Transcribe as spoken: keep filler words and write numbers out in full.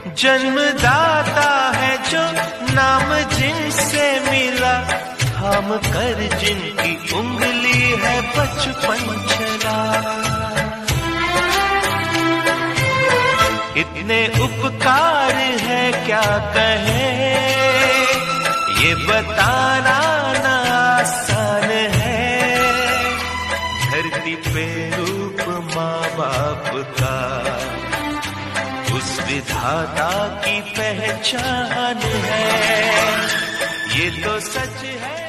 जन्मदाता है जो नाम जिनसे मिला, थाम कर जिनकी उंगली है बचपन चला। इतने उपकार है क्या कहे, ये बताना ना आसान है। धरती पे रूप माँ बाप का उस विधाता की पहचान है, ये तो सच है।